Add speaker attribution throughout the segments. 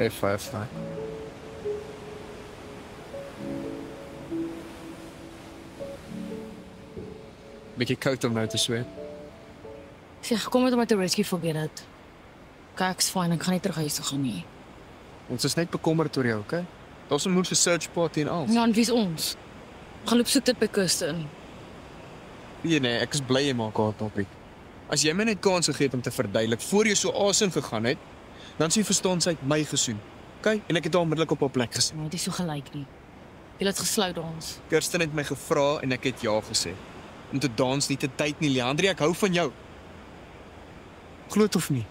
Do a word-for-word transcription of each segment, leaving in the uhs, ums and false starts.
Speaker 1: Effe, effe. Bietjie koud om nou te sweet.
Speaker 2: Sy het gekom het om my te rescue, forget it. Kyk, ek's fine, ek gaan nie terug huis toe gaan nie.
Speaker 1: Ons is net bekommerd oor jou, okay? Daar's 'n moeilike search party en al.
Speaker 2: Ja, en wie's ons? Gaan loop soek dit by Kirsten.
Speaker 1: Nee nee, ek is bly jy maak haar toppie. As jy my net kans gegee het om te verduidelik voor jy so asem gegaan het, dan sê verstaan sy het my gesoen. Okay? En ek het haar onmiddellik op haar plek gesit.
Speaker 2: Nee, dit is so gelyk nie. Jy het gesluit ons.
Speaker 1: Kirsten het my gevra en ek het ja gesê. Om te dans nie te tyd nie, Leandrie, ek hou van jou. Glo dit of nie?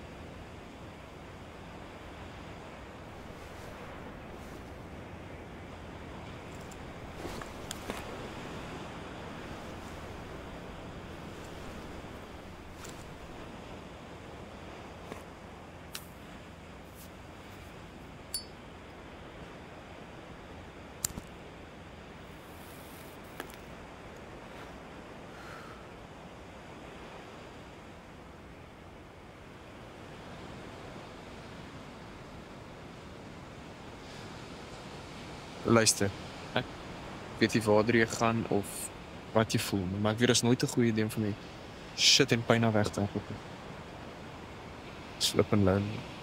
Speaker 1: Luister, ek weet nie waar jy gaan of wat jy voel, maar ek weet is nooit 'n goeie idee om van my shit en pyn af weg te hê. Slip en learn.